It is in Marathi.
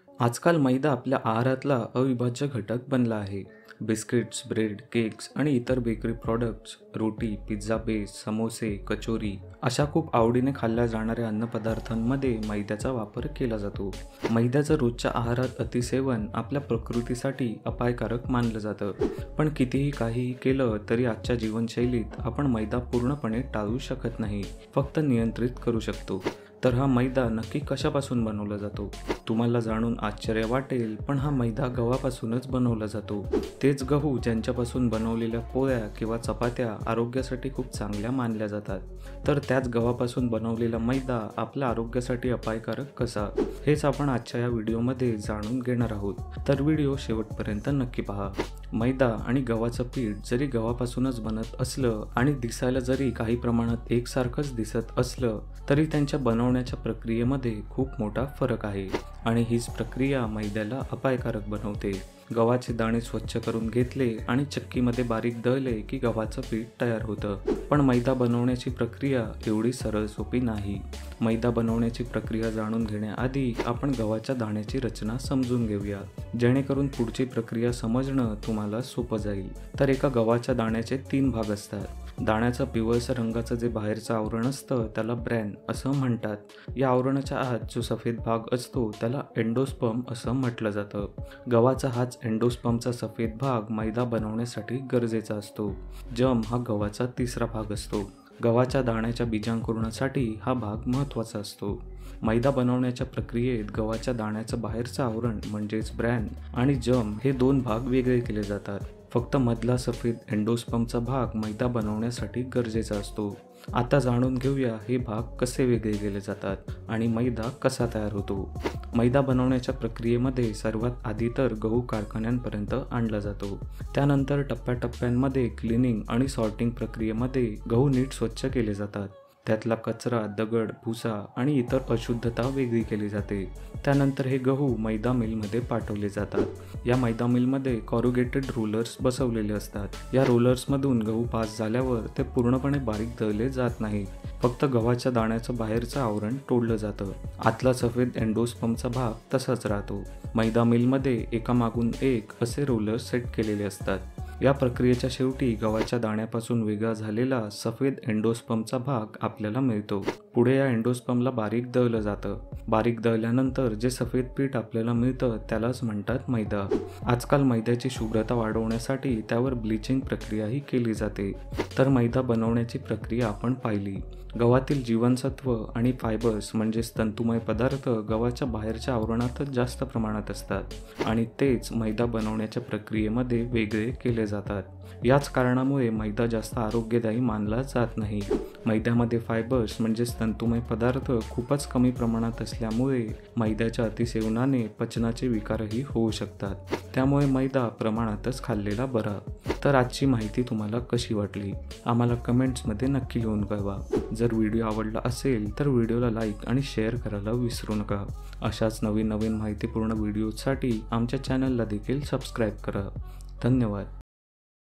आजकाल मैदा आपल्या आहारातला अविभाज्य घटक बनला आहे. बिस्किट्स, ब्रेड, केक्स आणि इतर बेकरी प्रॉडक्ट्स, रोटी, पिझ्झा बेस, समोसे, कचोरी अशा खूप आवडीने खाल्ल्या जाणाऱ्या अन्नपदार्थांमध्ये मैद्याचा वापर केला जातो. मैद्याचं रोजच्या आहारात अतिसेवन आपल्या प्रकृतीसाठी अपायकारक मानलं जातं. पण कितीही काहीही केलं तरी आजच्या जीवनशैलीत आपण मैदा पूर्णपणे टाळू शकत नाही, फक्त नियंत्रित करू शकतो. तर हा मैदा नक्की कशापासून बनवला जातो? तुम्हाला जाणून आश्चर्य वाटेल, पण हा मैदा गव्हापासूनच बनवला जातो. तेच गहू ज्यांच्यापासून बनवलेल्या पोळ्या किंवा चपात्या आरोग्यासाठी खूप चांगल्या मानल्या जातात. तर त्याच गव्हापासून बनवलेला मैदा आपल्या आरोग्यासाठी अपायकारक कसा? हेच आपण आजच्या या व्हिडिओमध्ये जाणून घेणार आहोत. तर व्हिडिओ शेवटपर्यंत नक्की पहा. मैदा आणि गव्हाचं पीठ जरी गव्हापासूनच बनत असलं आणि दिसायला जरी काही प्रमाणात एकसारखंच दिसत असलं, तरी त्यांच्या बनवण्याच्या प्रक्रियेमध्ये खूप मोठा फरक आहे आणि हीच प्रक्रिया मैद्याला अपायकारक बनवते. गव्हाचे दाणे स्वच्छ करून घेतले आणि चक्कीमध्ये बारीक दळले की गव्हाचं पीठ तयार होतं. पण मैदा बनवण्याची प्रक्रिया एवढी सरळ सोपी नाही. मैदा बनवण्याची प्रक्रिया जाणून घेण्याआधी आपण गव्हाच्या दाण्याची रचना समजून घेऊया, जेणेकरून पुढची प्रक्रिया समजणं तुम्हाला सोपं जाईल. तर एका गव्हाच्या दाण्याचे 3 भाग असतात. दाण्याचं पिवळसर रंगाचं जे बाहेरचं आवरण असतं त्याला ब्रॅन असं म्हणतात. या आवरणाच्या आत जो सफेद भाग असतो त्याला एंडोस्पर्म असं म्हटलं जातं. गव्हाचा हाच एंडोस्पर्मचा सफेद भाग मैदा बनवण्यासाठी गरजेचा असतो. जर्म हा गव्हाचा तिसरा भाग असतो. गव्हाच्या दाण्याच्या बीजांकुरणासाठी हा भाग महत्त्वाचा असतो. मैदा बनवण्याच्या प्रक्रियेत गव्हाच्या दाण्याचं बाहेरचं आवरण म्हणजेच ब्रॅन आणि जर्म हे 2 भाग वेगळे केले जातात. फक्त मधला सफेद एंडोस्पर्मचा भाग मैदा बनवण्यासाठी गरजेचा असतो. आता जाणून घेऊया हे भाग कसे वेगळे केले जातात आणि मैदा कसा तयार होतो. मैदा बनवण्याच्या प्रक्रियेमध्ये सर्वात आधी तर गहू कारखान्यांपर्यंत आणला जातो. त्यानंतर टप्प्याटप्प्यांमध्ये क्लिनिंग आणि सॉर्टिंग प्रक्रियेमध्ये गहू नीट स्वच्छ केले जातात. त्यातला कचरा, दगड, भुसा आणि इतर अशुद्धता वेगळी केली जाते. त्यानंतर हे गहू मैदा मिलमध्ये पाठवले जातात. या मैदा मिलमध्ये कॉरुगेटेड रोलर्स बसवलेले असतात. या रोलर्समधून गहू पास झाल्यावर ते पूर्णपणे बारीक दळले जात नाहीत. फक्त गव्हाच्या दाण्याचं बाहेरचं आवरण तोडलं जातं. आतला सफेद एंडोस्पर्मचा भाग तसाच राहतो. मैदा मिलमध्ये एकामागून एक असे रोलर्स सेट केलेले असतात. या प्रक्रियेच्या शेवटी गव्हाच्या दाण्यापासून वेगळा झालेला सफेद एंडोस्पर्मचा भाग आपल्याला मिळतो. पुढे या एंडोस्पर्मला बारीक दळलं जातं. बारीक दळल्यानंतर जे सफेद पीठ आपल्याला मिळतं त्यालाच म्हणतात मैदा. आजकाल मैद्याची शुभ्रता वाढवण्यासाठी त्यावर ब्लिचिंग प्रक्रियाही केली जाते. तर मैदा बनवण्याची प्रक्रिया आपण पाहिली. गव्हातील जीवनसत्व आणि फायबर्स म्हणजेच तंतुमय पदार्थ गव्हाच्या बाहेरच्या आवरणातच जास्त प्रमाणात असतात आणि तेच मैदा बनवण्याच्या प्रक्रियेमध्ये वेगळे केले जातात. याच कारणामुळे मैदा जास्त आरोग्यदायी मानला जात नाही. मैद्यामध्ये फायबर्स म्हणजेच तंतुमय पदार्थ खूपच कमी प्रमाणात असल्यामुळे मैद्याच्या अतिसेवनाने पचनाचे विकारही होऊ शकतात. त्यामुळे मैदा प्रमाणातच खाल्लेला बरा. तर आजची माहिती तुम्हाला कशी वाटली? आम्हाला कमेंट्समध्ये नक्की लिहून कळवा. जर व्हिडिओ आवडला असेल तर व्हिडिओला लाईक आणि शेअर करायला विसरू नका. अशाच नवीन माहितीपूर्ण व्हिडिओसाठी आमच्या चॅनलला देखील सबस्क्राईब करा. धन्यवाद.